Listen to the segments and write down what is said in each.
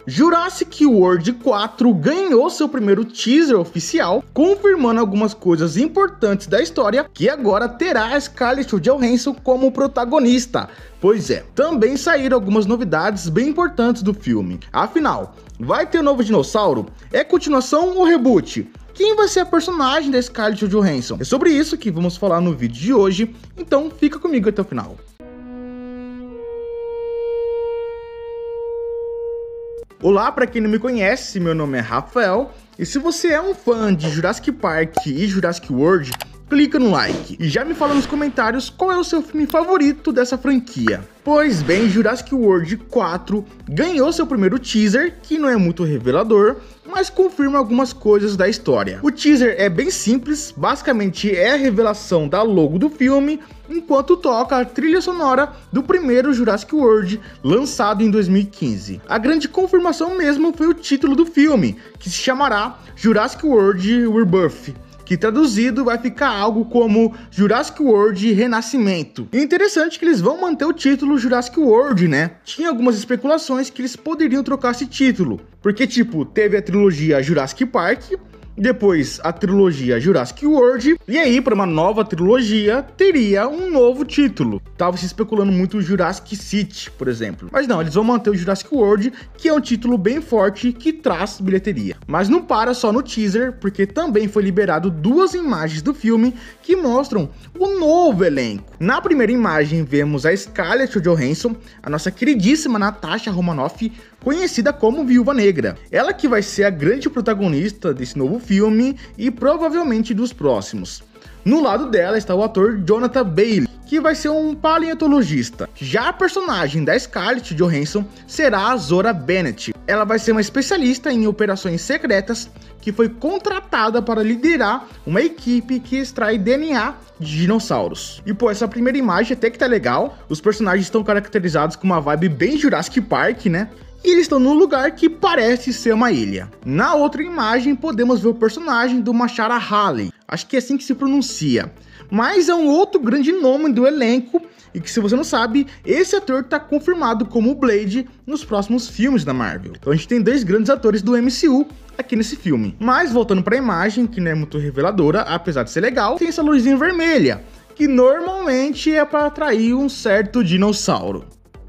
Jurassic World 4 ganhou seu primeiro teaser oficial, confirmando algumas coisas importantes da história, que agora terá a Scarlett Johansson como protagonista. Pois é, também saíram algumas novidades bem importantes do filme. Afinal, vai ter um novo dinossauro? É continuação ou reboot? Quem vai ser a personagem da Scarlett Johansson? É sobre isso que vamos falar no vídeo de hoje, então fica comigo até o final. Olá, para quem não me conhece, meu nome é Rafael, e se você é um fã de Jurassic Park e Jurassic World, clica no like e já me fala nos comentários qual é o seu filme favorito dessa franquia. Pois bem, Jurassic World 4 ganhou seu primeiro teaser, que não é muito revelador, mas confirma algumas coisas da história. O teaser é bem simples, basicamente é a revelação da logo do filme, enquanto toca a trilha sonora do primeiro Jurassic World, lançado em 2015. A grande confirmação mesmo foi o título do filme, que se chamará Jurassic World Rebirth, que traduzido vai ficar algo como Jurassic World Renascimento. E interessante que eles vão manter o título Jurassic World, né? Tinha algumas especulações que eles poderiam trocar esse título, porque tipo, teve a trilogia Jurassic Park, depois a trilogia Jurassic World, e aí para uma nova trilogia teria um novo título. Tava se especulando muito o Jurassic City, por exemplo. Mas não, eles vão manter o Jurassic World, que é um título bem forte que traz bilheteria. Mas não para só no teaser, porque também foi liberado duas imagens do filme que mostram o novo elenco. Na primeira imagem vemos a Scarlett Johansson, a nossa queridíssima Natasha Romanoff, conhecida como Viúva Negra. Ela que vai ser a grande protagonista desse novo filme e provavelmente dos próximos. No lado dela está o ator Jonathan Bailey, que vai ser um paleontologista. Já a personagem da Scarlett Johansson será a Zora Bennett. Ela vai ser uma especialista em operações secretas que foi contratada para liderar uma equipe que extrai DNA de dinossauros. E pô, essa primeira imagem até que tá legal. Os personagens estão caracterizados com uma vibe bem Jurassic Park, né? E eles estão num lugar que parece ser uma ilha. Na outra imagem podemos ver o personagem do Mahershala Ali, acho que é assim que se pronuncia, mas é um outro grande nome do elenco e que, se você não sabe, esse ator está confirmado como o Blade nos próximos filmes da Marvel. Então a gente tem dois grandes atores do MCU aqui nesse filme. Mas voltando para a imagem, que não é muito reveladora, apesar de ser legal, tem essa luzinha vermelha, que normalmente é para atrair um certo dinossauro.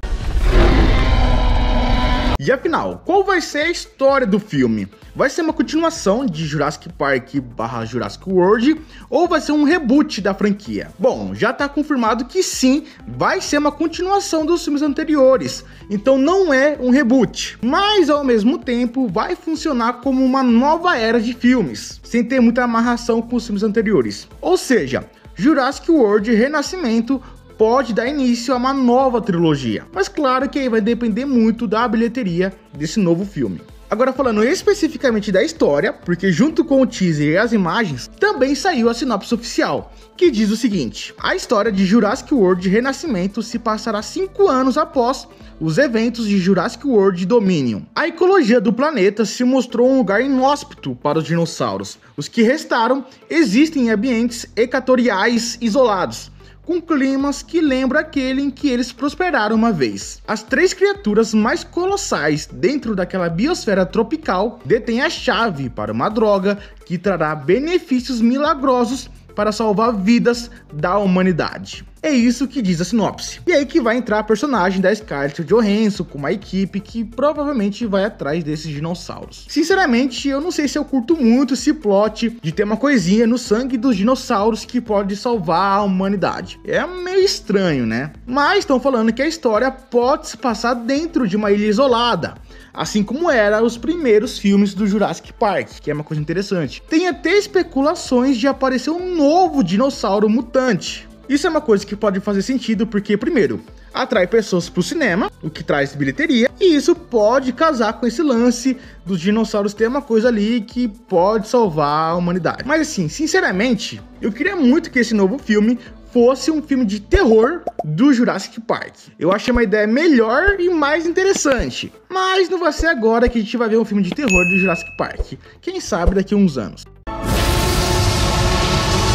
E afinal, qual vai ser a história do filme? Vai ser uma continuação de Jurassic Park / Jurassic World ou vai ser um reboot da franquia? Bom, já tá confirmado que sim, vai ser uma continuação dos filmes anteriores, então não é um reboot, mas ao mesmo tempo vai funcionar como uma nova era de filmes, sem ter muita amarração com os filmes anteriores. Ou seja, Jurassic World Renascimento pode dar início a uma nova trilogia, mas claro que aí vai depender muito da bilheteria desse novo filme. Agora falando especificamente da história, porque junto com o teaser e as imagens, também saiu a sinopse oficial, que diz o seguinte: a história de Jurassic World Renascimento se passará 5 anos após os eventos de Jurassic World Dominion. A ecologia do planeta se mostrou um lugar inóspito para os dinossauros. Os que restaram existem em ambientes equatoriais isolados, com climas que lembram aquele em que eles prosperaram uma vez. As 3 criaturas mais colossais dentro daquela biosfera tropical detêm a chave para uma droga que trará benefícios milagrosos para salvar vidas da humanidade. É isso que diz a sinopse. E aí que vai entrar a personagem da Scarlett Johansson com uma equipe que provavelmente vai atrás desses dinossauros. Sinceramente, eu não sei se eu curto muito esse plot de ter uma coisinha no sangue dos dinossauros que pode salvar a humanidade. É meio estranho, né? Mas estão falando que a história pode se passar dentro de uma ilha isolada, assim como era os primeiros filmes do Jurassic Park, que é uma coisa interessante. Tem até especulações de aparecer um novo dinossauro mutante. Isso é uma coisa que pode fazer sentido porque, primeiro, atrai pessoas para o cinema, o que traz bilheteria, e isso pode casar com esse lance dos dinossauros ter uma coisa ali que pode salvar a humanidade. Mas assim, sinceramente, eu queria muito que esse novo filme fosse um filme de terror do Jurassic Park. Eu achei uma ideia melhor e mais interessante, mas não vai ser agora que a gente vai ver um filme de terror do Jurassic Park. Quem sabe daqui a uns anos.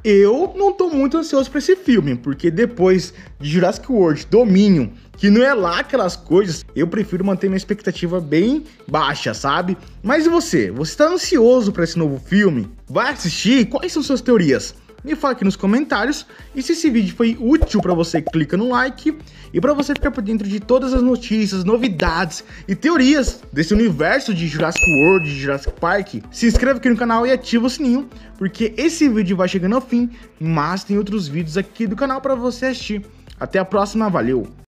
eu não tô muito ansioso pra esse filme, porque depois de Jurassic World Dominion, que não é lá aquelas coisas, eu prefiro manter minha expectativa bem baixa, sabe? Mas e você? Você tá ansioso pra esse novo filme? Vai assistir? Quais são suas teorias? Me fala aqui nos comentários, e se esse vídeo foi útil pra você, clica no like, e pra você ficar por dentro de todas as notícias, novidades e teorias desse universo de Jurassic World, de Jurassic Park, se inscreve aqui no canal e ativa o sininho, porque esse vídeo vai chegando ao fim, mas tem outros vídeos aqui do canal pra você assistir. Até a próxima, valeu!